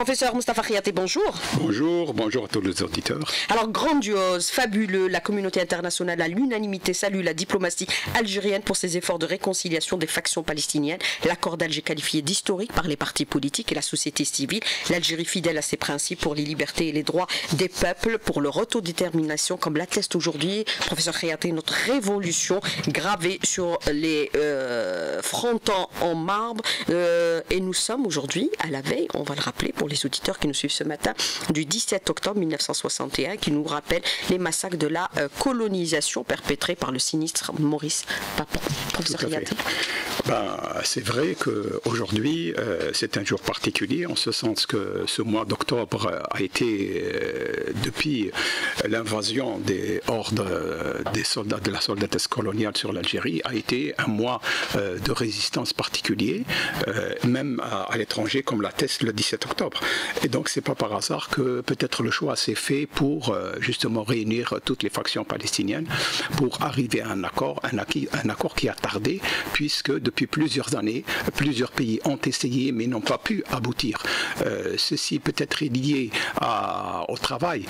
Professeur Moustapha Khiaté, bonjour. Bonjour à tous les auditeurs. Alors, grandiose, fabuleux, la communauté internationale à l'unanimité salue la diplomatie algérienne pour ses efforts de réconciliation des factions palestiniennes. L'accord d'Alger qualifié d'historique par les partis politiques et la société civile. L'Algérie fidèle à ses principes pour les libertés et les droits des peuples, pour leur autodétermination, comme l'atteste aujourd'hui, professeur Khiaté, notre révolution gravée sur les frontons en marbre. Et nous sommes aujourd'hui à la veille, on va le rappeler pour les auditeurs qui nous suivent ce matin, du 17 octobre 1961, qui nous rappelle les massacres de la colonisation perpétrés par le sinistre Maurice Papon. Professeur Khiaté. C'est vrai qu'aujourd'hui, c'est un jour particulier, en ce sens que ce mois d'octobre a été, depuis l'invasion des hordes des soldats de la soldatesque coloniale sur l'Algérie, a été un mois de résistance particulier, même à l'étranger, comme l'atteste le 17 octobre. Et donc, c'est pas par hasard que peut-être le choix s'est fait pour justement réunir toutes les factions palestiniennes pour arriver à un accord qui a tardé, puisque depuis plusieurs années, plusieurs pays ont essayé mais n'ont pas pu aboutir. Ceci peut être lié au travail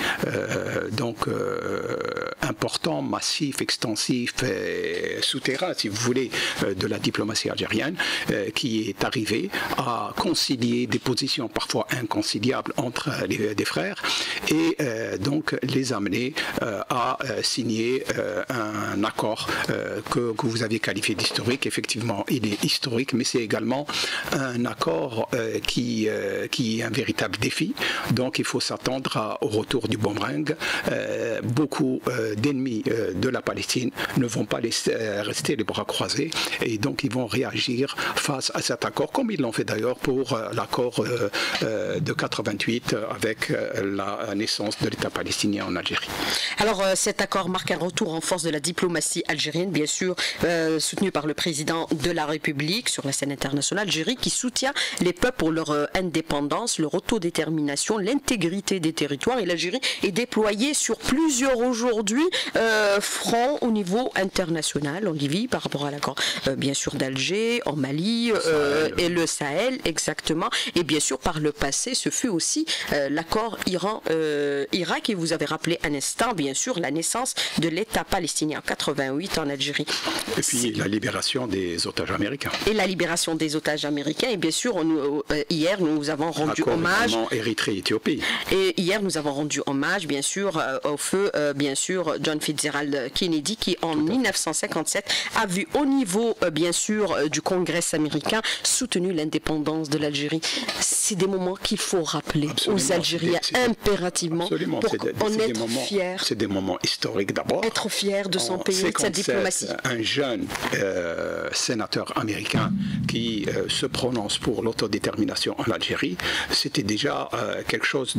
important, massif, extensif, souterrain, si vous voulez, de la diplomatie algérienne, qui est arrivé à concilier des positions parfois inconciliables entre des frères et donc les amener à signer un accord que vous avez qualifié d'historique. Effectivement, il est historique, mais c'est également un accord qui est un véritable défi. Donc il faut s'attendre au retour du boomerang. Beaucoup d'ennemis de la Palestine ne vont pas rester les bras croisés, et donc ils vont réagir face à cet accord, comme ils l'ont fait d'ailleurs pour l'accord de 88 avec la naissance de l'État palestinien en Algérie. Alors cet accord marque un retour en force de la diplomatie algérienne, bien sûr soutenu par le président de la République sur la scène internationale, Algérie qui soutient les peuples pour leur indépendance, leur autodétermination, l'intégrité des territoires, et l'Algérie est déployée sur plusieurs aujourd'hui fronts au niveau international, en Libye par rapport à l'accord bien sûr d'Alger, en Mali et le Sahel exactement, et bien sûr par le passé ce fut aussi l'accord Iran-Irak, et vous avez rappelé un instant bien sûr la naissance de l'État palestinien en 88 en Algérie. Et puis la libération des otages américains. Et la libération des otages américains, et bien sûr hier nous avons rendu hommage Érythrée-Éthiopie. Et hier nous avons rendu hommage bien sûr au feu bien sûr John Fitzgerald Kennedy, qui en 1957 a vu au niveau bien sûr du Congrès américain soutenu l'indépendance de l'Algérie. C'est des moments qu'il faut rappeler aux Algériens impérativement pour en être fiers. C'est des moments historiques d'abord. Être fier de son pays, de sa diplomatie. Un jeune sénateur américain qui se prononce pour l'autodétermination en Algérie, c'était déjà quelque chose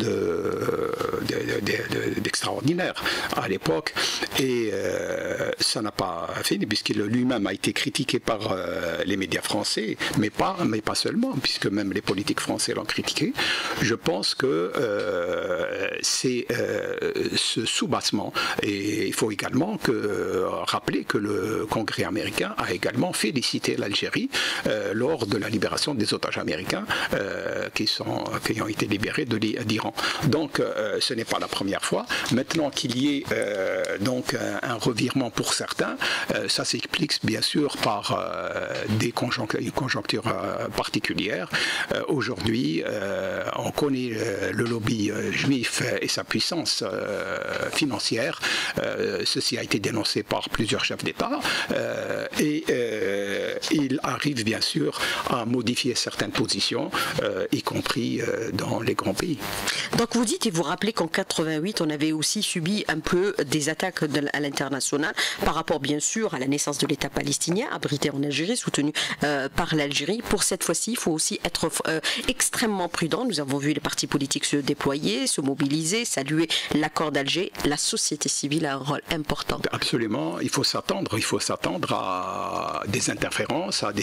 d'extraordinaire à l'époque, et ça n'a pas fini, puisqu'il lui-même a été critiqué par les médias français, mais pas seulement, puisque même les politiques français l'ont critiqué. Je pense que c'est ce soubassement, et il faut également rappeler que le Congrès américain a également félicité l'Algérie lors de la libération des otages américains qui ont été libérés d'Iran. Donc ce n'est pas la première fois. Maintenant qu'il y ait donc un revirement pour certains, ça s'explique bien sûr par une conjoncture particulière. Aujourd'hui, on connaît le lobby juif et sa puissance financière. Ceci a été dénoncé par plusieurs chefs d'État, et il arrive bien sûr à modifier certaines positions, y compris dans les grands pays. Donc vous dites et vous rappelez qu'en 88 on avait aussi subi un peu des attaques à l'international par rapport bien sûr à la naissance de l'État palestinien abrité en Algérie, soutenu par l'Algérie. Pour cette fois-ci, il faut aussi être extrêmement prudent. Nous avons vu les partis politiques se déployer, se mobiliser, saluer l'accord d'Alger. La société civile a un rôle important. Absolument, il faut s'attendre à des interférences, à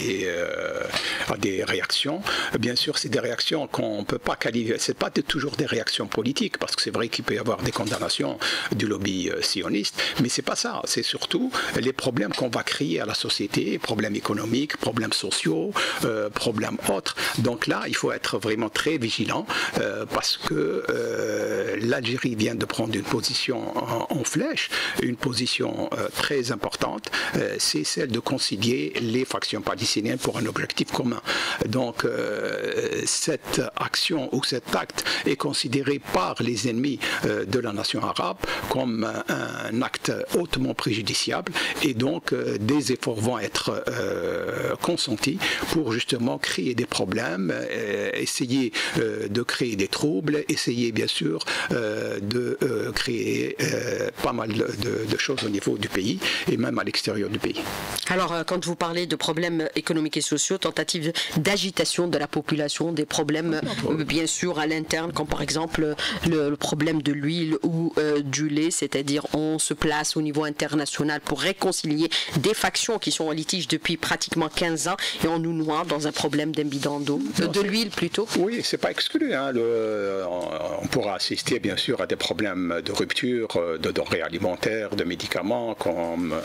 des réactions. Bien sûr, c'est des réactions qu'on ne peut pas qualifier, c'est pas toujours des réactions politiques, parce que c'est vrai qu'il peut y avoir des condamnations du lobby sionistes, mais c'est pas ça. C'est surtout les problèmes qu'on va créer à la société, problèmes économiques, problèmes sociaux, problèmes autres. Donc là, il faut être vraiment très vigilant parce que l'Algérie vient de prendre une position en flèche, une position très importante, c'est celle de concilier les factions palestiniennes pour un objectif commun. Donc cette action ou cet acte est considéré par les ennemis de la nation arabe comme un acte hautement préjudiciable et donc des efforts vont être consentis pour justement créer des problèmes, essayer de créer des troubles, essayer bien sûr de créer pas mal de choses au niveau du pays et même à l'extérieur du pays. Alors quand vous parlez de problèmes économiques et sociaux, tentative d'agitation de la population, des problèmes bien sûr à l'interne, comme par exemple le problème de l'huile ou du lait, c'est-à-dire on se place au niveau international pour réconcilier des factions qui sont en litige depuis pratiquement 15 ans et on nous noie dans un problème d'un bidon d'eau, de l'huile plutôt. Oui, c'est pas exclu. Hein. On pourra assister bien sûr à des problèmes de rupture de denrées alimentaires, de médicaments, comme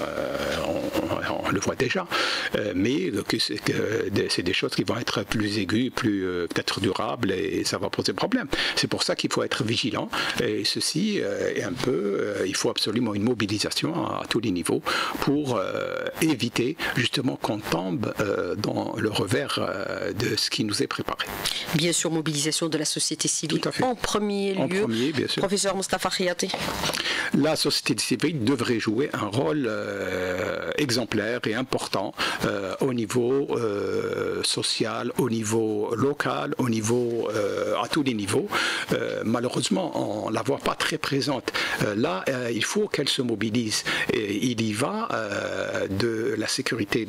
on le voit déjà. Mais c'est des choses qui vont être plus aiguës, plus peut-être durables et ça va poser problème. C'est pour ça qu'il faut être vigilant. Et ceci est un peu, il faut absolument une mobilisation à tous les niveaux pour éviter justement qu'on tombe dans le revers de ce qui nous est préparé. Bien sûr, mobilisation de la société civile en premier lieu. Bien sûr. Professeur Moustapha Khiati. La société civile devrait jouer un rôle exemplaire et important au niveau social, au niveau local, au niveau à tous les niveaux. Malheureusement, on ne la voit pas très présente. Là, il faut qu'elle se mobilise. Et il y va de la sécurité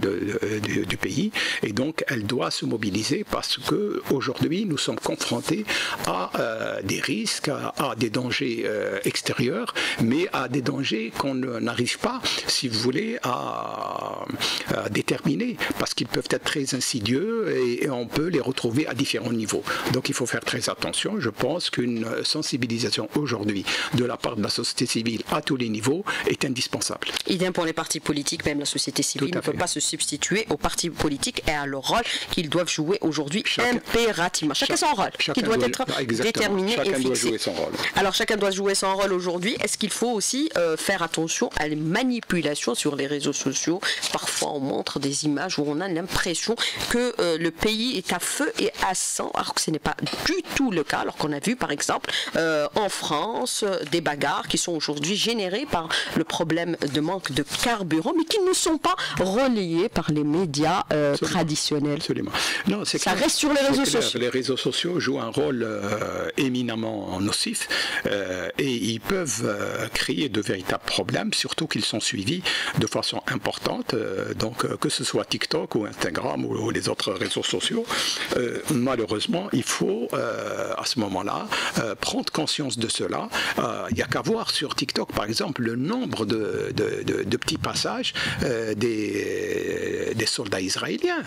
du pays et donc elle doit se mobiliser parce qu'aujourd'hui nous sommes confrontés à des risques, à des dangers extérieurs, mais à des dangers qu'on n'arrive pas, si vous voulez, à déterminer parce qu'ils peuvent être très insidieux et on peut les retrouver à différents niveaux. Donc il faut faire très attention. Je pense qu'une sensibilisation aujourd'hui de la part de la société civile à tous les niveaux est indispensable. Idem pour les partis politiques, même la société civile ne peut pas se substituer aux partis politiques et à leur rôle qu'ils doivent jouer aujourd'hui impérativement. Chacun son rôle qui doit être déterminé et fixé. Doit jouer son rôle. Alors chacun doit jouer son rôle aujourd'hui. Est-ce qu'il faut aussi faire attention à les manipulations sur les réseaux sociaux? Parfois on montre des images où on a l'impression que le pays est à feu et à sang, alors que ce n'est pas du tout le cas, alors qu'on a vu par exemple en France des bagarres qui sont aujourd'hui générées par le problème de manque de carburant, mais qui ne sont pas relayés par les médias traditionnels. Absolument. Non, ça reste sur les réseaux sociaux. Les réseaux sociaux jouent un rôle éminemment nocif et ils peuvent créer de véritables problèmes, surtout qu'ils sont suivis de façon importante. Donc que ce soit TikTok ou Instagram ou les autres réseaux sociaux, malheureusement, il faut à ce moment-là prendre conscience de cela. Il n'y a qu'à voir sur TikTok, par exemple, le nombre de petits passages des soldats israéliens.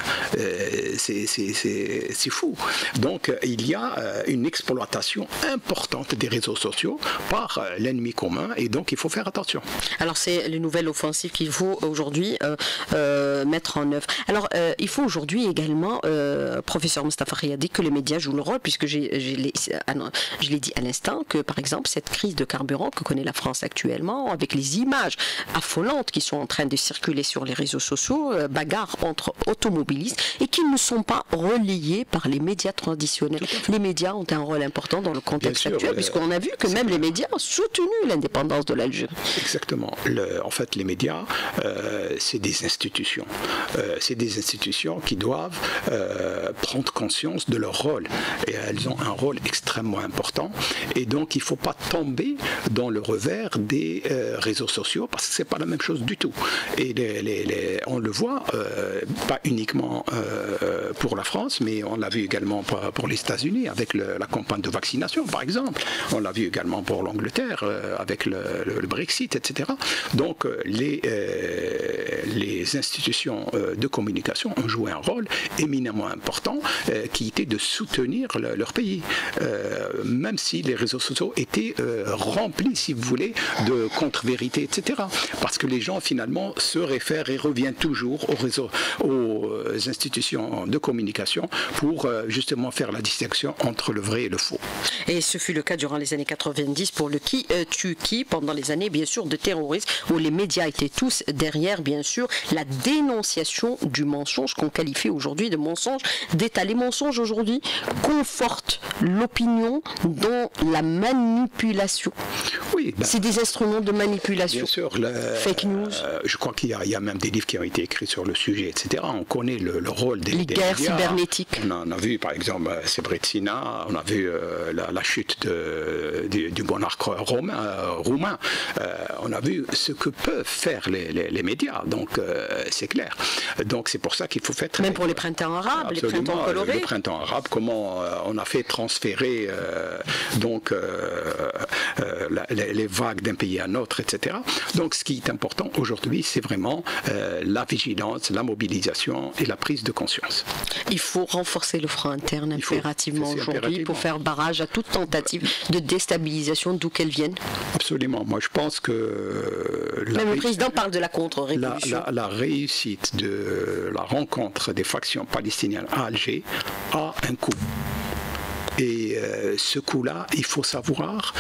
C'est fou. Donc, il y a une exploitation importante des réseaux sociaux par l'ennemi commun et donc il faut faire attention. Alors, c'est les nouvelles offensives qu'il faut aujourd'hui mettre en œuvre. Alors, il faut aujourd'hui également, professeur Moustapha Khiati, que les médias jouent le rôle, puisque je l'ai dit à l'instant, que par exemple, cette crise de carburant que connaît la France actuellement, avec les images affolantes qui sont en train de circuler sur les réseaux sociaux, bagarres entre automobilistes, et qui ne sont pas relayées par les médias traditionnels. Les médias ont un rôle important dans le contexte actuel, puisqu'on a vu que même les médias ont soutenu l'indépendance de l'Algérie. Exactement. En fait, les médias, c'est des institutions. C'est des institutions qui doivent prendre conscience de leur rôle. Et elles ont un rôle extrêmement important. Et donc, il ne faut pas tomber dans le revers des réseaux sociaux, parce que ce n'est pas la même chose du tout. Et on le voit, pas uniquement pour la France, mais on l'a vu également pour les États-Unis, avec la campagne de vaccination, par exemple. On l'a vu également pour l'Angleterre, avec le Brexit, etc. Donc, les institutions de communication ont joué un rôle éminemment important qui était de soutenir leur pays. Même si les réseaux sociaux étaient remplis, si vous voulez, voulez, de contre-vérité, etc. Parce que les gens, finalement, se réfèrent et reviennent toujours aux institutions de communication pour justement faire la distinction entre le vrai et le faux. Et ce fut le cas durant les années 90 pour le qui tue qui, pendant les années, bien sûr, de terrorisme, où les médias étaient tous derrière, bien sûr, la dénonciation du mensonge qu'on qualifie aujourd'hui de mensonge d'État. Les mensonges aujourd'hui confortent l'opinion dans la manipulation. Oui, c'est des instruments de manipulation. Bien sûr, fake news. Je crois qu'il y a même des livres qui ont été écrits sur le sujet, etc. On connaît le rôle des guerres médias. Cybernétiques. On a vu, par exemple, Srebrenica, on a vu la chute du monarque roumain. On a vu ce que peuvent faire les médias, donc c'est clair. Donc c'est pour ça qu'il faut faire très... Même pour les printemps arabes, absolument, les printemps colorés. Les printemps arabes, comment on a fait transférer les vagues d'un pays à un autre, etc. Donc ce qui est important aujourd'hui, c'est vraiment la vigilance, la mobilisation et la prise de conscience. Il faut renforcer le front interne impérativement aujourd'hui pour faire barrage à toute tentative de déstabilisation d'où qu'elle vienne. Absolument. Moi, je pense que... Même le président parle de la contre-révolution. La réussite de la rencontre des factions palestiniennes à Alger a un coût. Et ce coup-là, il faut savoir,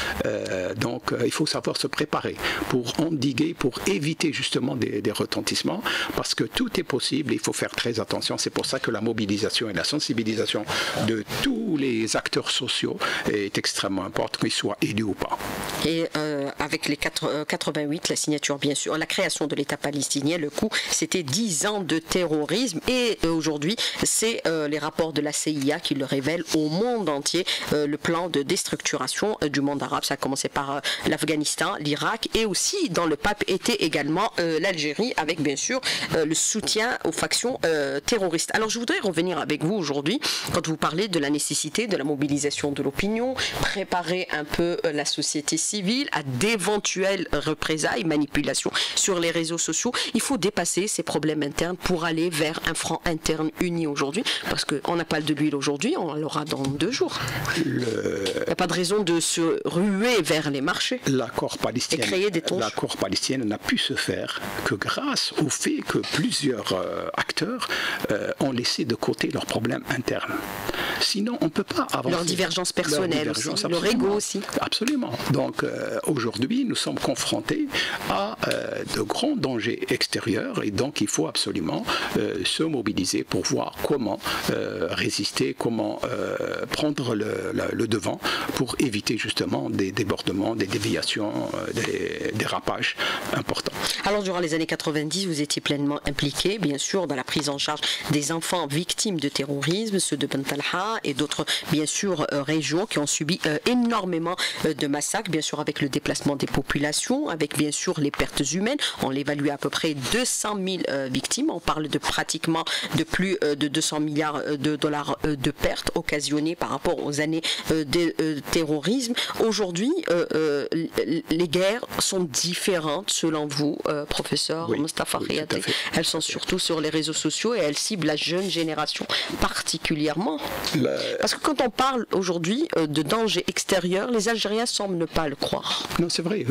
il faut savoir se préparer pour endiguer, pour éviter justement des retentissements, parce que tout est possible, il faut faire très attention. C'est pour ça que la mobilisation et la sensibilisation de tous les acteurs sociaux est extrêmement importante, qu'ils soient élus ou pas. Et avec les 88, la signature bien sûr, la création de l'État palestinien, le coup, c'était 10 ans de terrorisme. Et aujourd'hui, c'est les rapports de la CIA qui le révèlent au monde entier. Le plan de déstructuration du monde arabe. Ça a commencé par l'Afghanistan, l'Irak et aussi dans le pape était également l'Algérie avec bien sûr le soutien aux factions terroristes. Alors je voudrais revenir avec vous aujourd'hui quand vous parlez de la nécessité de la mobilisation de l'opinion, préparer un peu la société civile à d'éventuelles représailles, manipulations sur les réseaux sociaux. Il faut dépasser ces problèmes internes pour aller vers un front interne uni aujourd'hui parce qu'on n'a pas de l'huile aujourd'hui, on l'aura dans 2 jours. Il n'y a pas de raison de se ruer vers les marchés et créer des tonches. L'accord palestinien n'a pu se faire que grâce au fait que plusieurs acteurs ont laissé de côté leurs problèmes internes. Sinon, on ne peut pas avancer. Leur divergence personnelle aussi, leur ego aussi. Absolument. Donc aujourd'hui, nous sommes confrontés à de grands dangers extérieurs et donc il faut absolument se mobiliser pour voir comment résister, comment prendre le devant pour éviter justement des débordements, des déviations, des dérapages importants. Alors durant les années 90, vous étiez pleinement impliqué, bien sûr, dans la prise en charge des enfants victimes de terrorisme, ceux de Bentalha et d'autres, bien sûr, régions qui ont subi énormément de massacres, bien sûr avec le déplacement des populations, avec bien sûr les pertes humaines. On l'évalue à peu près 200 000 victimes. On parle de pratiquement de plus de 200 milliards de dollars de pertes occasionnées par rapport aux années de terrorisme. Aujourd'hui, les guerres sont différentes selon vous, professeur Mostafa Riaté. Elles sont surtout sur les réseaux sociaux et elles ciblent la jeune génération particulièrement. Parce que quand on parle aujourd'hui de danger extérieur, les Algériens semblent ne pas le croire. Non, c'est vrai.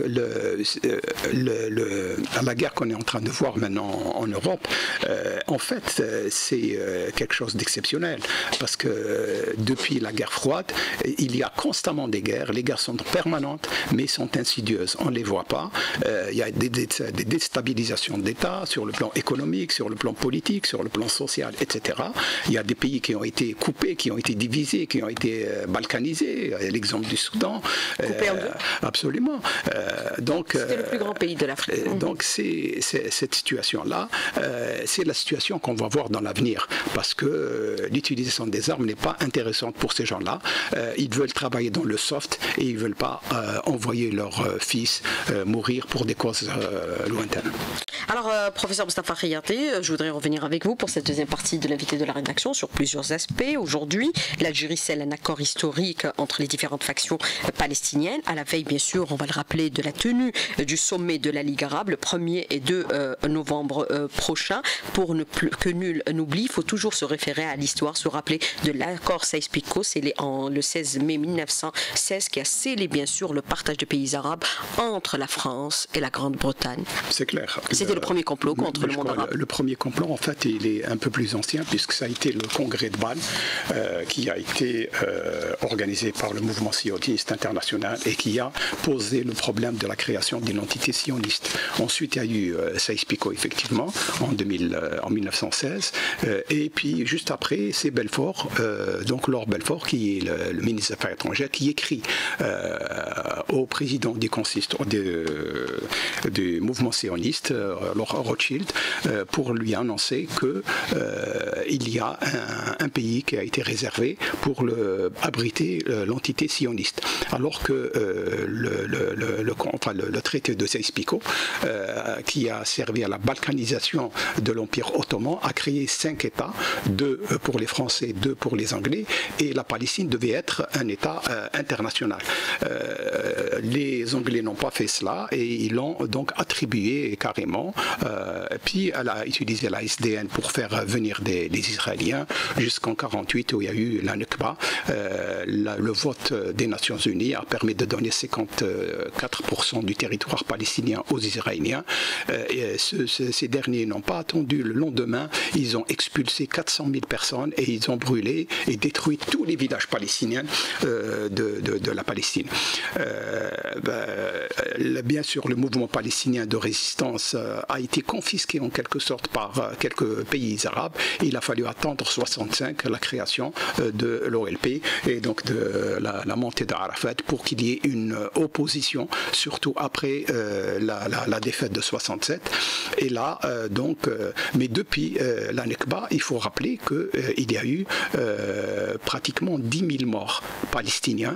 La guerre qu'on est en train de voir maintenant en Europe, en fait, c'est quelque chose d'exceptionnel. Parce que depuis la guerre froide, il y a constamment des guerres. Les guerres sont permanentes, mais sont insidieuses. On ne les voit pas. Il y a des déstabilisations d'État sur le plan économique, sur le plan politique, sur le plan social, etc. Il y a des pays qui ont été coupés, qui ont été divisés, qui ont été balkanisés. L'exemple du Soudan. Coupé en deux. Absolument. C'était le plus grand pays de l'Afrique. Donc cette situation-là, c'est la situation qu'on va voir dans l'avenir. Parce que l'utilisation des armes n'est pas intéressante pour ces gens-là. Ils veulent travailler dans le soft et ils ne veulent pas envoyer leurs fils mourir pour des causes lointaine. Alors, professeur Moustapha Khiyaté, je voudrais revenir avec vous pour cette deuxième partie de l'invité de la rédaction sur plusieurs aspects. Aujourd'hui, l'Algérie scelle un accord historique entre les différentes factions palestiniennes, à la veille, bien sûr, on va le rappeler, de la tenue du sommet de la Ligue arabe, le 1er et 2 novembre prochain. Pour que nul n'oublie, il faut toujours se référer à l'histoire, se rappeler de l'accord Sykes-Picot, c'est le 16 mai 1916 qui a scellé, bien sûr, le partage des pays arabes entre la France et la Grande-Bretagne. C'est clair. C'était le premier complot contre le monde arabe. Le premier complot, en fait, il est un peu plus ancien, puisque ça a été le congrès de Bâle, qui a été organisé par le mouvement sioniste international et qui a posé le problème de la création d'une entité sioniste. Ensuite, il y a eu Sykes-Picot, effectivement, en 1916. Et puis, juste après, c'est Belfort, donc Lord Belfort, qui est le ministre des Affaires étrangères, qui écrit au président du mouvement sioniste, Lord Rothschild, pour lui annoncer qu'il y a un pays qui a été réservé pour abriter l'entité sioniste. Alors que le traité de Sykes-Picot, qui a servi à la balkanisation de l'Empire ottoman, a créé 5 États, 2 pour les Français, 2 pour les Anglais, et la Palestine devait être un État international. Les Anglais n'ont pas fait cela et ils l'ont donc attribué carrément. Puis elle a utilisé la SDN pour faire venir des Israéliens jusqu'en 1948 où il y a eu la Nakba. Le vote des Nations Unies a permis de donner 54% du territoire palestinien aux Israéliens. Ces derniers n'ont pas attendu le lendemain. Ils ont expulsé 400 000 personnes et ils ont brûlé et détruit tous les villages palestiniens de la Palestine. Bien sûr, le mouvement palestinien de résistance a été confisqué en quelque sorte par quelques pays arabes. Il a fallu attendre 1965, la création de l'OLP et donc de la montée d'Arafat pour qu'il y ait une opposition, surtout après la défaite de 1967. Et là, mais depuis la Nakba, il faut rappeler qu'il y a eu pratiquement 10 000 morts palestiniens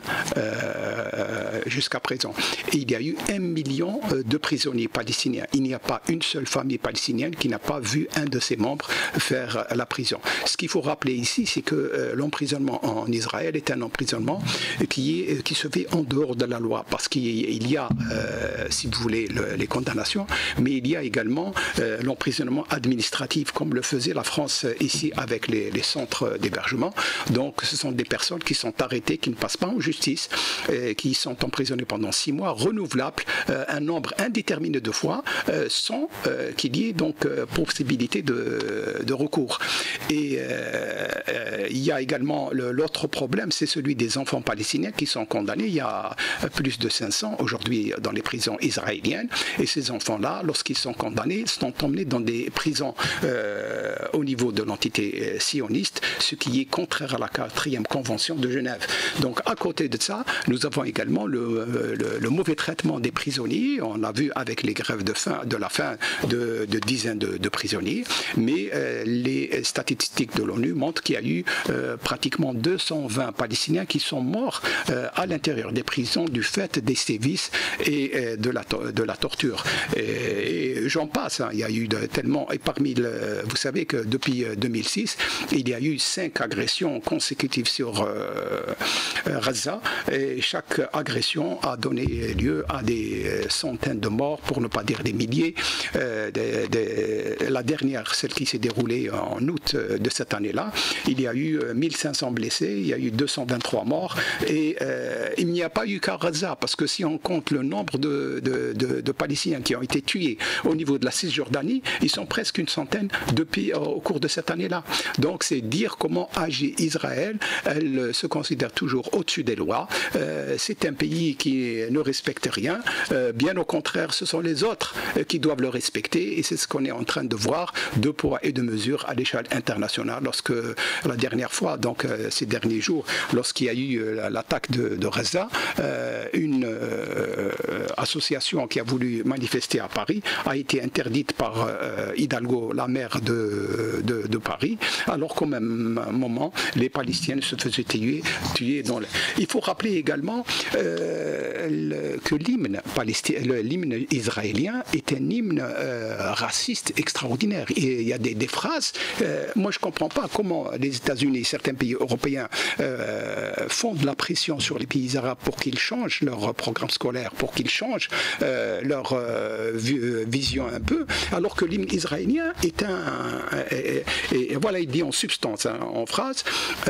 jusqu'à présent. Et il y a eu 1 million de prisonniers palestiniens. Il n'y a pas une seule famille palestinienne qui n'a pas vu un de ses membres faire la prison. Ce qu'il faut rappeler ici, c'est que l'emprisonnement en Israël est un emprisonnement qui se fait en dehors de la loi, parce qu'il y a, si vous voulez, les condamnations, mais il y a également l'emprisonnement administratif, comme le faisait la France ici avec les centres d'hébergement. Donc ce sont des personnes qui sont arrêtées, qui ne passent pas en justice, qui sont emprisonnées pendant 6 mois, renouvelables un nombre indéterminé de fois, sans qu'il y ait donc possibilité de recours. Et il y a également l'autre problème, c'est celui des enfants palestiniens qui sont condamnés. Il y a plus de 500 aujourd'hui dans les prisons israéliennes. Et ces enfants-là, lorsqu'ils sont condamnés, sont emmenés dans des prisons au niveau de l'entité sioniste, ce qui est contraire à la 4e convention de Genève. Donc à côté de ça, nous avons également le mauvais traitement des prisonniers. On l'a vu avec les grèves de la faim de dizaines de prisonniers. Mais les statistiques de l'ONU montrent qu'il y a eu pratiquement 220 Palestiniens qui sont morts à l'intérieur des prisons du fait des sévices et de la torture. Et j'en passe, hein. Il y a eu tellement, et vous savez que depuis 2006, il y a eu 5 agressions consécutives sur Gaza, et chaque agression a donné lieu à des centaines de morts, pour ne pas dire des milliers. La dernière, celle qui s'est déroulée en août de cette année-là, il y a eu 1500 blessés, il y a eu 223 morts, et il n'y a pas eu qu'à Gaza, parce que si on compte le nombre de Palestiniens qui ont été tués au niveau de la Cisjordanie, ils sont presque une centaine depuis au cours de cette année-là. Donc c'est dire comment agit Israël. Elle se considère toujours au-dessus des lois. C'est un pays qui ne respecte rien. Bien au contraire, ce sont les autres qui doivent le respecter, et c'est ce qu'on est en train de voir, 2 poids et 2 mesures à l'échelle internationale. Lorsque la dernière fois, donc ces derniers jours, lorsqu'il y a eu l'attaque de Gaza, association qui a voulu manifester à Paris a été interdite par Hidalgo, la maire de Paris, alors qu'au même moment, les Palestiniens se faisaient tuer dans le... Il faut rappeler également que l'hymne israélien est un hymne raciste extraordinaire. Et il y a des phrases, moi je ne comprends pas comment les États-Unis et certains pays européens font de la pression sur les pays arabes pour qu'ils changent leur programme scolaire, pour qu'ils changent leur vision un peu, alors que l'hymne israélien est et voilà, il dit en substance, en phrase,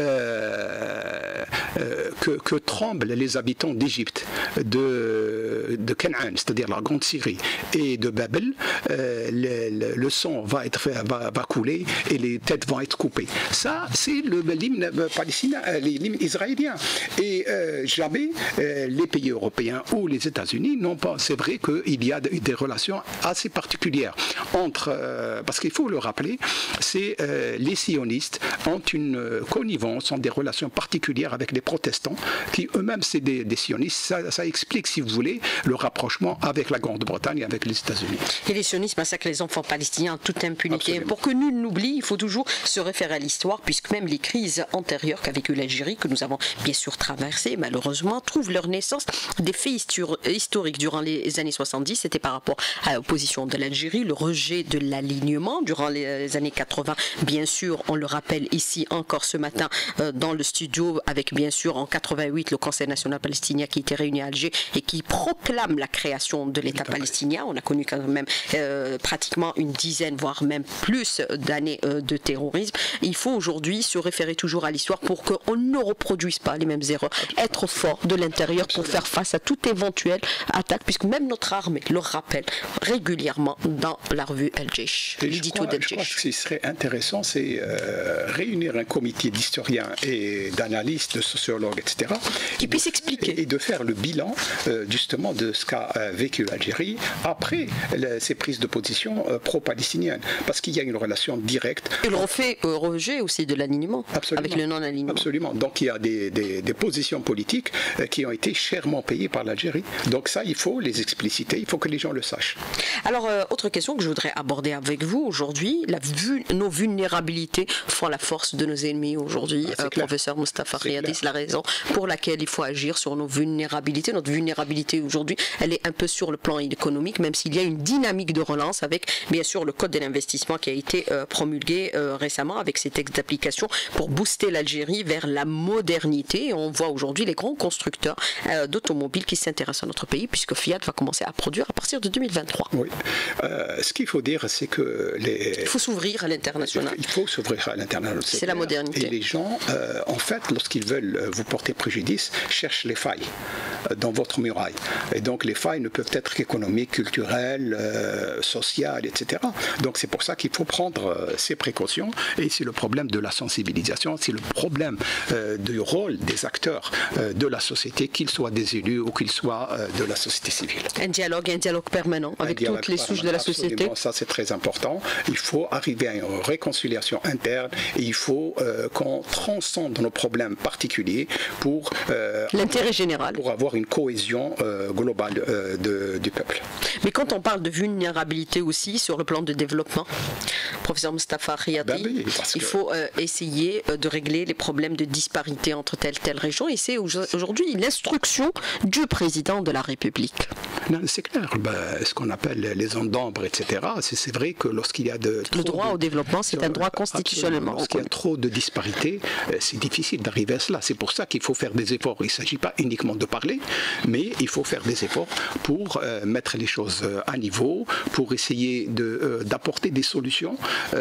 que tremblent les habitants d'Égypte, de Canaan, c'est-à-dire la Grande Syrie, et de Babel, le sang va couler et les têtes vont être coupées. Ça, c'est l'hymne palestinien, l'hymne israélien. Et jamais les pays européens ou les États-Unis n'ont pas. C'est vrai qu'il y a des relations assez particulières entre, parce qu'il faut le rappeler, c'est les sionistes ont une connivence, ont des relations particulières avec les protestants, qui eux-mêmes c'est des sionistes. Ça explique, si vous voulez, le rapprochement avec la Grande-Bretagne et avec les États-Unis. Et les sionistes massacrent les enfants palestiniens en toute impunité. Absolument. Pour que nul n'oublie, il faut toujours se référer à l'histoire, puisque même les crises antérieures qu'a vécu l'Algérie, que nous avons bien sûr traversées, malheureusement, trouvent leur naissance des faits historiques durant les années 70. C'était par rapport à l'opposition de l'Algérie, le rejet de l'alignement durant les années 80. Bien sûr, on le rappelle ici encore ce matin dans le studio, avec bien sûr en 88 le Conseil national palestinien qui était réuni à Alger et qui proclame la création de l'État palestinien. On a connu quand même pratiquement une dizaine, voire même plus d'années de terrorisme. Il faut aujourd'hui se référer toujours à l'histoire pour qu'on ne reproduise pas les mêmes erreurs. Être fort de l'intérieur pour faire face à toute éventuelle attaque, puisque même notre armée le rappelle régulièrement dans la revue El Jaish, l'édito d'El Jaish. Je crois que ce qui serait intéressant, c'est réunir un comité d'historiens et d'analystes, de sociologues, etc. Qui puissent expliquer. Et de faire le bilan justement de ce qu'a vécu l'Algérie après ces prises de position pro-palestiniennes. Parce qu'il y a une relation directe. Et le rejet aussi de l'alignement, avec le non-alignement. Absolument. Donc il y a des positions politiques qui ont été chèrement payées par l'Algérie. Donc ça, il faut les expliciter, il faut que les gens le sachent. Alors, autre question que je voudrais aborder avec vous aujourd'hui, nos vulnérabilités font la force de nos ennemis aujourd'hui. Professeur Moustapha Riadis, la raison pour laquelle il faut agir sur nos vulnérabilités. Notre vulnérabilité aujourd'hui, elle est un peu sur le plan économique, même s'il y a une dynamique de relance avec, bien sûr, le code de l'investissement qui a été promulgué récemment avec ses textes d'application pour booster l'Algérie vers la modernité. Et on voit aujourd'hui les grands constructeurs d'automobiles qui s'intéressent à notre pays, puisque Fiat va commencer à produire à partir de 2023. Oui. Ce qu'il faut dire, c'est que il faut s'ouvrir à l'international. Il faut s'ouvrir à l'international. C'est la modernité. Et les gens, en fait, lorsqu'ils veulent vous porter préjudice, cherchent les failles dans votre muraille. Et donc les failles ne peuvent être qu'économiques, culturelles, sociales, etc. Donc c'est pour ça qu'il faut prendre ces précautions. Et c'est le problème de la sensibilisation, c'est le problème du rôle des acteurs de la société, qu'ils soient des élus ou qu'ils soient de la société civile. Un dialogue permanent avec toutes les souches de la société. Ça c'est très important. Il faut arriver à une réconciliation interne et il faut qu'on transcende nos problèmes particuliers pour l'intérêt général, pour avoir une cohésion globale du peuple. Mais quand on parle de vulnérabilité aussi sur le plan de développement, professeur Moustapha Riadis, il faut essayer de régler les problèmes de disparité entre telle région, et c'est aujourd'hui l'instruction du président de la République. Non, c'est clair, ce qu'on appelle les zones d'ombre, etc. C'est vrai que lorsqu'il y a le droit au développement, c'est un droit constitutionnellement. Lorsqu'il y a trop de disparités, c'est difficile d'arriver à cela. C'est pour ça qu'il faut faire des efforts. Il ne s'agit pas uniquement de parler, mais il faut faire des efforts pour mettre les choses à niveau, pour essayer d'apporter des solutions.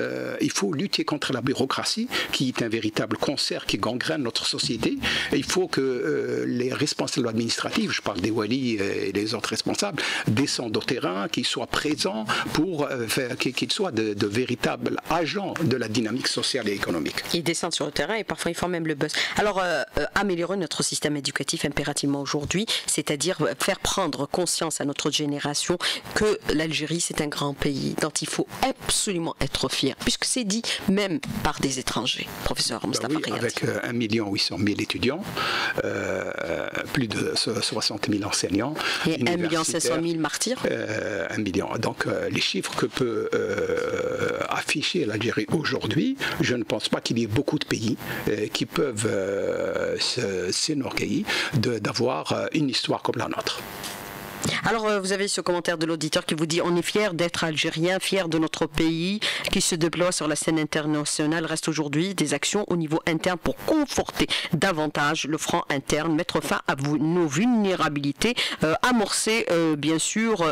Il faut lutter contre la bureaucratie, qui est un véritable cancer qui gangrène notre société. Et il faut que les responsables administratifs, je parle des walis et les autres responsables, descendent au terrain, qu'ils soient présents pour qu'ils soient de véritables agents de la dynamique sociale et économique. Ils descendent sur le terrain et parfois ils font même le buzz. Alors, améliorer notre système éducatif impérativement aujourd'hui. aujourd'hui, c'est-à-dire faire prendre conscience à notre génération que l'Algérie, c'est un grand pays dont il faut absolument être fier, puisque c'est dit même par des étrangers. Professeur Moustapha Riati. Avec 1 800 000 étudiants, plus de 60 000 enseignants. Et 1 500 000 martyrs. 1 million. Donc les chiffres que peut afficher l'Algérie aujourd'hui, je ne pense pas qu'il y ait beaucoup de pays qui peuvent s'enorgueillir d'avoir une histoire comme la nôtre. Alors, vous avez ce commentaire de l'auditeur qui vous dit « On est fiers d'être algérien, fiers de notre pays qui se déploie sur la scène internationale. Reste aujourd'hui des actions au niveau interne pour conforter davantage le front interne, mettre fin à nos vulnérabilités, amorcer bien sûr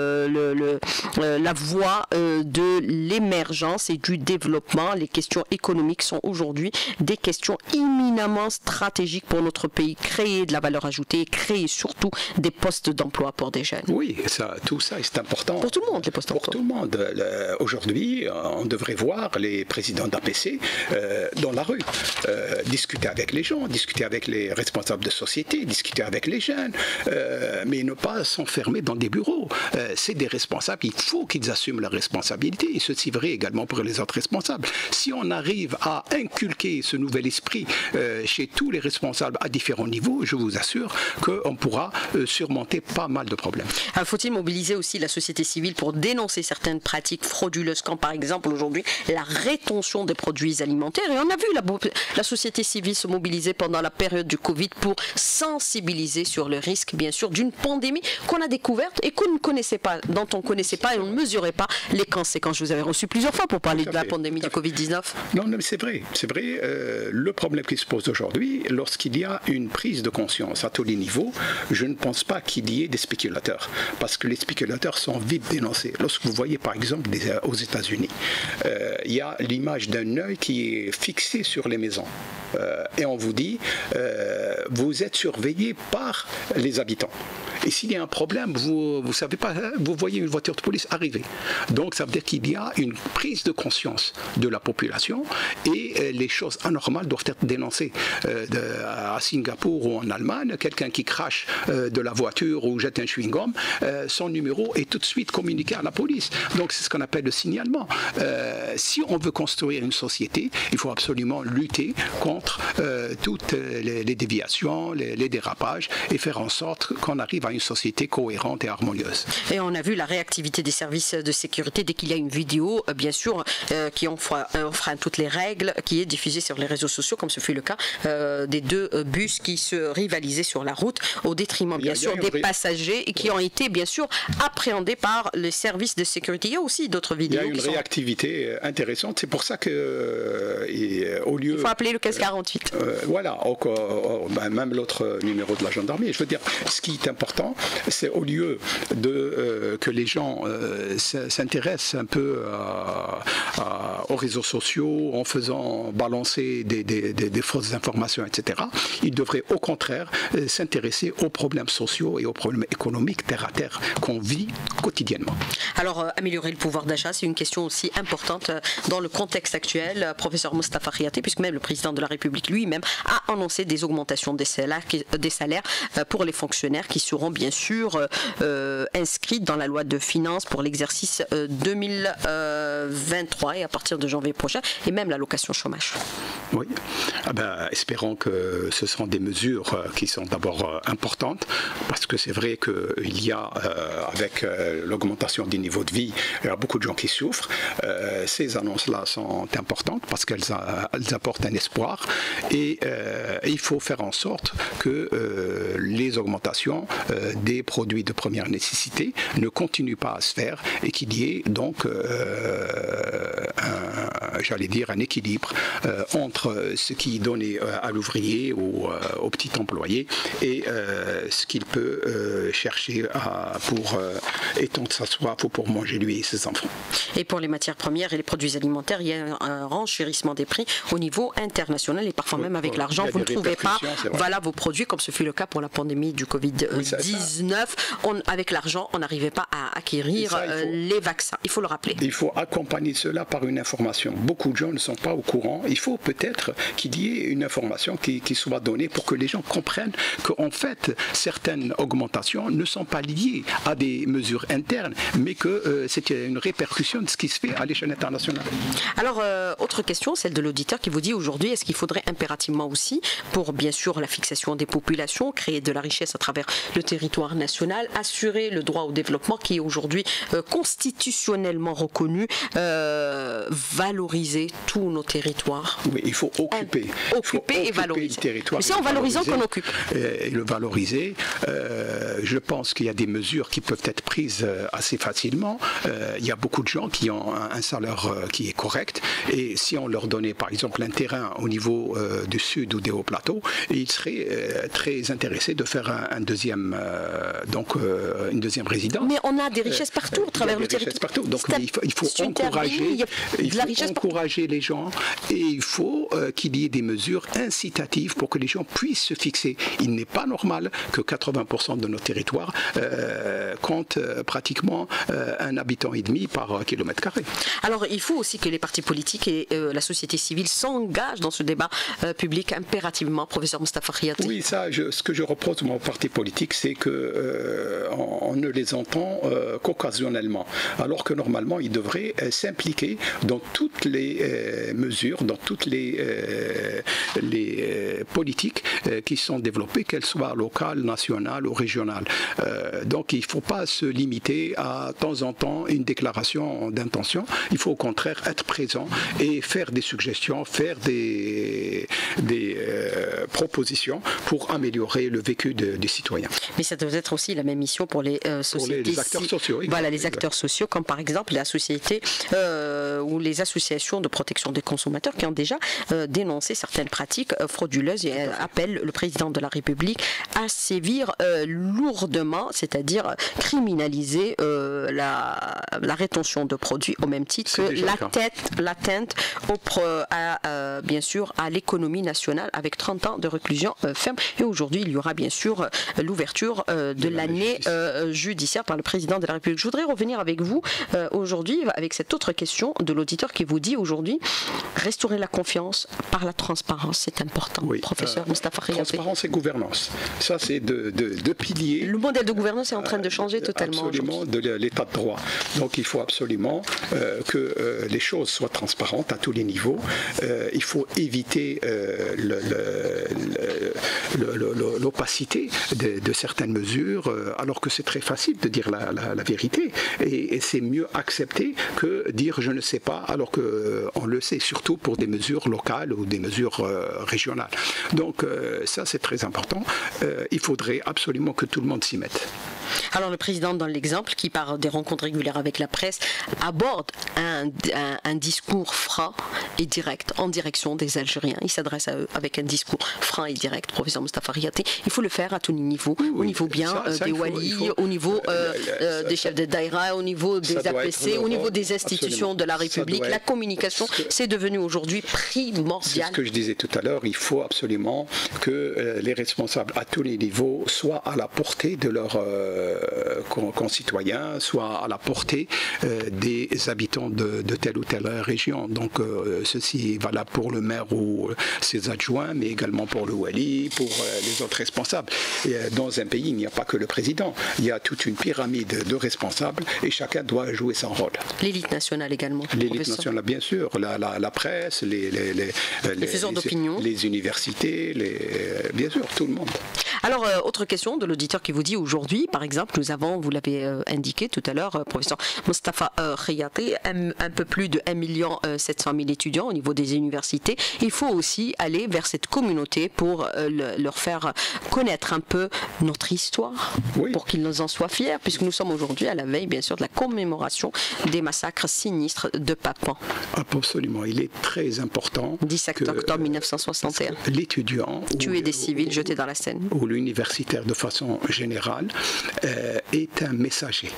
la voie de l'émergence et du développement. Les questions économiques sont aujourd'hui des questions éminemment stratégiques pour notre pays. Créer de la valeur ajoutée, créer surtout des postes d'emploi pour des jeunes. » Oui, tout ça c'est important. Pour tout le monde, les postes d'emploi. Pour tout le monde. Aujourd'hui, on devrait voir les présidents d'APC dans la rue, discuter avec les gens, discuter avec les responsables de société, discuter avec les jeunes, mais ne pas s'enfermer dans des bureaux. C'est des responsables, il faut qu'ils assument leurs responsabilités, et ceci est vrai également pour les autres responsables. Si on arrive à inculquer ce nouvel esprit chez tous les responsables à différents niveaux, je vous assure qu'on pourra surmonter pas mal de problèmes. Faut-il mobiliser aussi la société civile pour dénoncer certaines pratiques frauduleuses, comme par exemple aujourd'hui la rétention des produits alimentaires? Et on a vu la société civile se mobiliser pendant la période du Covid pour sensibiliser sur le risque, bien sûr, d'une pandémie qu'on a découverte et qu'on ne connaissait pas, dont on ne connaissait pas et on ne mesurait pas les conséquences. Je vous avais reçu plusieurs fois pour parler de la pandémie du Covid-19. Non, mais c'est vrai. C'est vrai. Le problème qui se pose aujourd'hui, lorsqu'il y a une prise de conscience à tous les niveaux, je ne pense pas qu'il y ait des spéculateurs, parce que les spéculateurs sont vite dénoncés. Lorsque vous voyez par exemple aux États-Unis, il y a l'image d'un œil qui est fixé sur les maisons et on vous dit vous êtes surveillé par les habitants. Et s'il y a un problème, vous savez pas, vous voyez une voiture de police arriver. Donc ça veut dire qu'il y a une prise de conscience de la population et les choses anormales doivent être dénoncées. À Singapour ou en Allemagne, quelqu'un qui crache de la voiture ou jette un chewing-gum, son numéro est tout de suite communiqué à la police. Donc c'est ce qu'on appelle le signalement. Si on veut construire une société, il faut absolument lutter contre toutes les déviations, les dérapages et faire en sorte qu'on arrive à une société cohérente et harmonieuse. Et on a vu la réactivité des services de sécurité dès qu'il y a une vidéo, bien sûr, qui enfreint toutes les règles, qui est diffusée sur les réseaux sociaux, comme ce fut le cas des deux bus qui se rivalisaient sur la route, au détriment, bien sûr, des passagers et qui ont été, bien sûr, appréhendés par les services de sécurité. Il y a aussi d'autres vidéos. Il y a une réactivité intéressante. C'est pour ça que, au lieu... Il faut appeler le 1548. Voilà, même l'autre numéro de la gendarmerie. Je veux dire, ce qui est important, c'est au lieu que les gens s'intéressent un peu aux réseaux sociaux en faisant balancer des fausses informations, etc., ils devraient au contraire s'intéresser aux problèmes sociaux et aux problèmes économiques terre à terre qu'on vit quotidiennement. Alors, améliorer le pouvoir d'achat, c'est une question aussi importante dans le contexte actuel. Professeur Moustapha Riati, puisque même le président de la République lui-même a annoncé des augmentations des salaires pour les fonctionnaires qui seront bien sûr inscrites dans la loi de finances pour l'exercice 2023 et à partir de janvier prochain, et même l'allocation chômage. Oui, espérons que ce seront des mesures qui sont d'abord importantes, parce que c'est vrai qu'il y a, avec l'augmentation du niveau de vie, il y a beaucoup de gens qui souffrent. Ces annonces-là sont importantes parce qu'elles apportent un espoir et il faut faire en sorte que les augmentations des produits de première nécessité ne continuent pas à se faire et qu'il y ait donc un équilibre entre ce qui est donné à l'ouvrier ou au petit employé et ce qu'il peut chercher pour étendre sa soif ou pour manger lui et ses enfants. Et pour les matières premières et les produits alimentaires, il y a un renchérissement des prix au niveau international et parfois même avec l'argent, vous ne trouvez pas vos produits, comme ce fut le cas pour la pandémie du Covid-19. 19, avec l'argent, on n'arrivait pas à acquérir les vaccins. Il faut le rappeler. Il faut accompagner cela par une information. Beaucoup de gens ne sont pas au courant. Il faut peut-être qu'il y ait une information qui soit donnée pour que les gens comprennent qu'en fait, certaines augmentations ne sont pas liées à des mesures internes, mais que c'est une répercussion de ce qui se fait à l'échelle internationale. Alors, autre question, celle de l'auditeur qui vous dit aujourd'hui, est-ce qu'il faudrait impérativement aussi, pour bien sûr la fixation des populations, créer de la richesse à travers le territoire national, assurer le droit au développement qui est aujourd'hui constitutionnellement reconnu, valoriser tous nos territoires. Oui, il faut occuper. Et valoriser. Le territoire. Mais c'est en valorisant qu'on occupe. Et le valoriser. Je pense qu'il y a des mesures qui peuvent être prises assez facilement. Il y a beaucoup de gens qui ont un salaire qui est correct. Et si on leur donnait par exemple un terrain au niveau du sud ou des hauts plateaux, ils seraient très intéressés de faire une deuxième résidence. Mais on a des richesses partout à travers le territoire. Donc il faut encourager les gens et il faut qu'il y ait des mesures incitatives pour que les gens puissent se fixer. Il n'est pas normal que 80% de nos territoires comptent pratiquement un habitant et demi par kilomètre carré. Alors il faut aussi que les partis politiques et la société civile s'engagent dans ce débat public impérativement, professeur Moustapha Khiati. Oui, ce que je reproche aux partis politiques, c'est qu'on ne les entend qu'occasionnellement, alors que normalement ils devraient s'impliquer dans toutes les mesures, dans toutes les politiques qui sont développées, qu'elles soient locales, nationales ou régionales. Donc il ne faut pas se limiter à temps en temps une déclaration d'intention. Il faut au contraire être présent et faire des suggestions, faire des propositions pour améliorer le vécu des citoyens. Mais ça doit être aussi la même mission pour les sociétés. Pour les acteurs sociaux. Voilà, les acteurs sociaux, comme par exemple la société ou les associations de protection des consommateurs qui ont déjà dénoncé certaines pratiques frauduleuses et appellent le président de la République à sévir lourdement, c'est-à-dire criminaliser la rétention de produits au même titre que l'atteinte bien sûr à l'économie nationale avec 30 ans de réclusion ferme. Et aujourd'hui, il y aura bien sûr l'ouverture de l'année judiciaire par le président de la République. Je voudrais revenir avec vous aujourd'hui avec cette autre question de l'auditeur qui vous dit aujourd'hui restaurer la confiance par la transparence, c'est important. Oui, professeur Moustapha Khiati. Transparence et gouvernance. Ça, c'est deux piliers. Le modèle de gouvernance est en train de changer totalement. Absolument, de l'état de droit. Donc, il faut absolument que les choses soient transparentes à tous les niveaux. Il faut éviter l'opacité de certaines mesures, alors que c'est très facile de dire la vérité. Et c'est mieux accepter que dire je ne sais pas, alors qu'on le sait, surtout pour des mesures locales ou des mesures régionales. Donc ça, c'est très important. Il faudrait absolument que tout le monde s'y mette. Alors le président, dans l'exemple, qui par des rencontres régulières avec la presse, aborde un discours franc et direct en direction des Algériens. Il s'adresse à eux avec un discours franc et direct, professeur Moustapha Khiati. Il faut le faire à tous les niveaux, au niveau bien des walis, au niveau des chefs de daïra, au niveau des APC, au niveau des institutions de la République. La communication, c'est devenu aujourd'hui primordial. C'est ce que je disais tout à l'heure, il faut absolument que les responsables à tous les niveaux soient à la portée de leurs concitoyens, soient à la portée des habitants de telle ou telle région. Donc ceci est valable pour le maire ou ses adjoints, mais également pour le wali, pour les autres responsables. Et dans un pays, il n'y a pas que le président, il y a toute une pyramide de responsables et chacun doit jouer son rôle. L'élite nationale également. L'élite nationale, bien sûr, la presse, les faiseurs d'opinion, les universités, bien sûr, tout le monde. Alors, autre question de l'auditeur qui vous dit aujourd'hui, par exemple, nous avons, vous l'avez indiqué tout à l'heure, professeur Moustapha Khiati, un peu plus de 1 700 000 étudiants au niveau des universités. Il faut aussi aller vers cette communauté pour leur faire connaître un peu notre histoire, pour qu'ils nous en soient fiers, puisque nous sommes aujourd'hui à la veille, bien sûr, de la commémoration des massacres sinistres de Papan. Absolument, il est très important. 17 octobre 1961. L'étudiant tué des civils jetés dans la Seine. Ou l'universitaire de façon générale est un messager.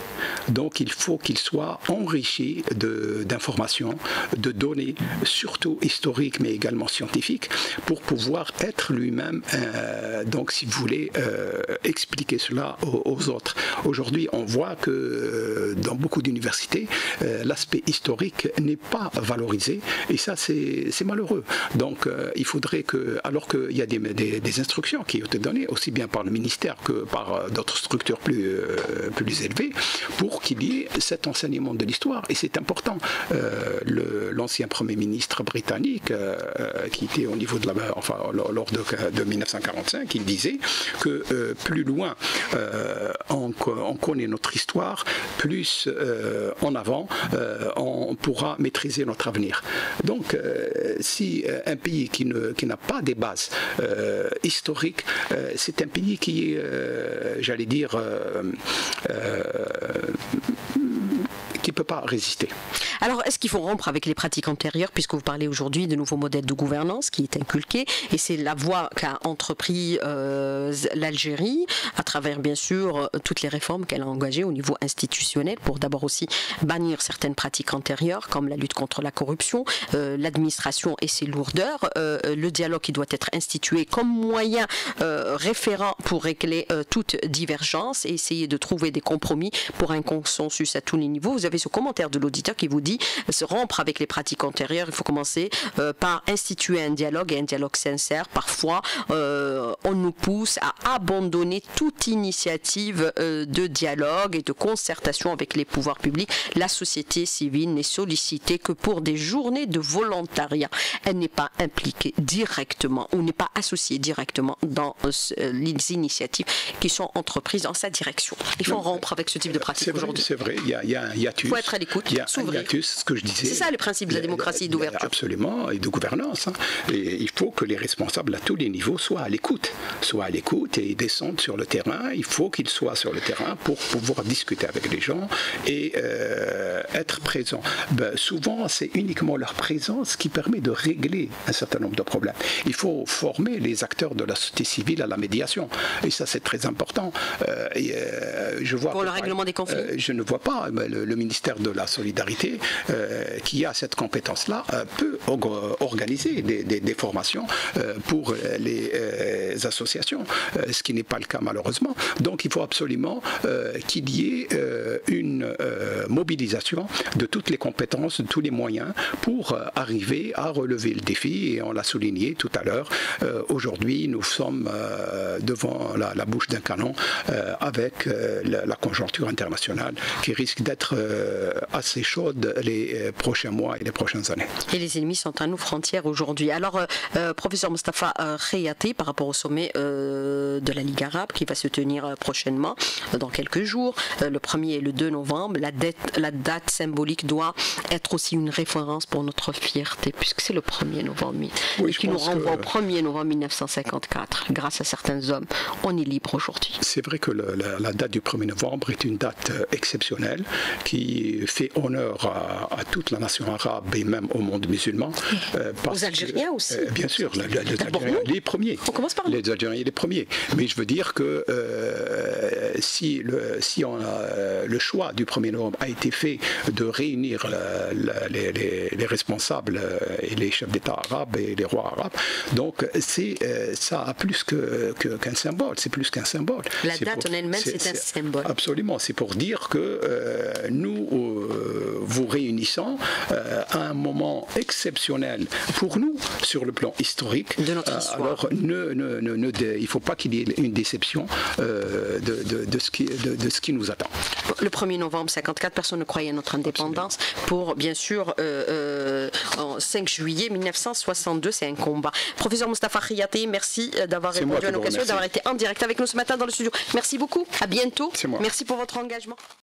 Donc il faut qu'il soit enrichi d'informations, de données, surtout historiques mais également scientifiques, pour pouvoir être lui-même, donc si vous voulez, expliquer cela aux autres. Aujourd'hui, on voit que dans beaucoup d'universités, l'aspect historique n'est pas valorisé, et ça c'est malheureux. Donc il faudrait que, alors qu'il y a des instructions qui ont été données aussi bien par le ministère que par d'autres structures plus élevées, pour qu'il y ait cet enseignement de l'histoire, et c'est important. L'ancien Premier ministre britannique, qui était au niveau de lors de 1945, il disait que plus loin on connaît notre histoire, plus en avant on pourra maîtriser notre avenir. Donc si un pays qui n'a pas des bases historiques, c'est un pays qui est, j'allais dire, qui ne peut pas résister. Alors, est-ce qu'il faut rompre avec les pratiques antérieures, puisque vous parlez aujourd'hui de nouveaux modèles de gouvernance qui est inculqué, et c'est la voie qu'a entrepris l'Algérie, à travers bien sûr toutes les réformes qu'elle a engagées au niveau institutionnel, pour d'abord aussi bannir certaines pratiques antérieures, comme la lutte contre la corruption, l'administration et ses lourdeurs, le dialogue qui doit être institué comme moyen référent pour régler toute divergence et essayer de trouver des compromis pour un consensus à tous les niveaux. Vous avez ce commentaire de l'auditeur qui vous dit se rompre avec les pratiques antérieures, il faut commencer par instituer un dialogue, et un dialogue sincère. Parfois, on nous pousse à abandonner toute initiative de dialogue et de concertation avec les pouvoirs publics. La société civile n'est sollicitée que pour des journées de volontariat. Elle n'est pas impliquée directement ou n'est pas associée directement dans les initiatives qui sont entreprises dans sa direction. Il faut rompre avec ce type de pratique aujourd'hui. C'est vrai, il y a un hiatus. Il faut être à l'écoute, s'ouvrir. Ce que je disais. C'est ça le principe de la démocratie d'ouverture. Absolument, et de gouvernance. Et il faut que les responsables à tous les niveaux soient à l'écoute et descendent sur le terrain. Il faut qu'ils soient sur le terrain pour pouvoir discuter avec les gens et être présents. Souvent, c'est uniquement leur présence qui permet de régler un certain nombre de problèmes. Il faut former les acteurs de la société civile à la médiation. Et ça, c'est très important. Je vois pour le règlement des conflits. Je ne vois pas le ministère de la Solidarité qui a cette compétence-là peut organiser des formations pour les associations, ce qui n'est pas le cas malheureusement. Donc il faut absolument qu'il y ait une mobilisation de toutes les compétences, de tous les moyens pour arriver à relever le défi, et on l'a souligné tout à l'heure. Aujourd'hui, nous sommes devant la bouche d'un canon avec la conjoncture internationale qui risque d'être assez chaude les prochains mois et les prochaines années. Et les ennemis sont à nos frontières aujourd'hui. Alors, professeur Mostafa Khayati, par rapport au sommet de la Ligue arabe qui va se tenir prochainement, dans quelques jours, le 1er et le 2 novembre, la date symbolique doit être aussi une référence pour notre fierté, puisque c'est le 1er novembre, oui, qui nous renvoie au 1er novembre 1954. Grâce à certains hommes, on est libre aujourd'hui. C'est vrai que la date du 1er novembre est une date exceptionnelle qui fait honneur à toute la nation arabe et même au monde musulman. Aux Algériens aussi. Bien sûr, les Algériens, les premiers. On commence par les Algériens, les premiers. Mais je veux dire que si le choix du 1er novembre a été fait de réunir les responsables et les chefs d'État arabes et les rois arabes, donc ça a plus qu'un symbole. C'est plus qu'un symbole. La date en elle-même, c'est un symbole. Absolument. C'est pour dire que nous vous réunissons à un moment exceptionnel pour nous sur le plan historique. De notre histoire. Alors il ne faut pas qu'il y ait une déception de ce qui nous attend. Le 1er novembre 54, personne ne croyait à notre indépendance. Absolument. Pour bien sûr 5 juillet 1962, c'est un combat. Professeur Mostafa Khayati, merci d'avoir répondu à nos questions, d'avoir été en direct avec nous ce matin dans le studio. Merci beaucoup. À bientôt. Merci pour votre engagement.